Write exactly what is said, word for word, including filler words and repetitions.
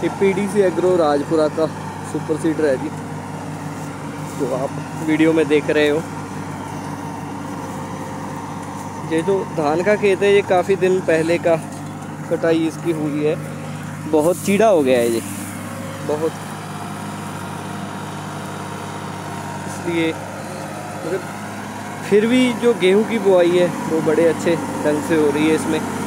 ये PDC agro Rajpura का super seeder है जी, जो आप वीडियो में देख रहे हो। ये जो धान का खेत है ये काफ़ी दिन पहले का कटाई इसकी हुई है, बहुत चीड़ा हो गया है ये बहुत, इसलिए मगर फिर भी जो गेहूं की बुआई है वो बड़े अच्छे ढंग से हो रही है इसमें।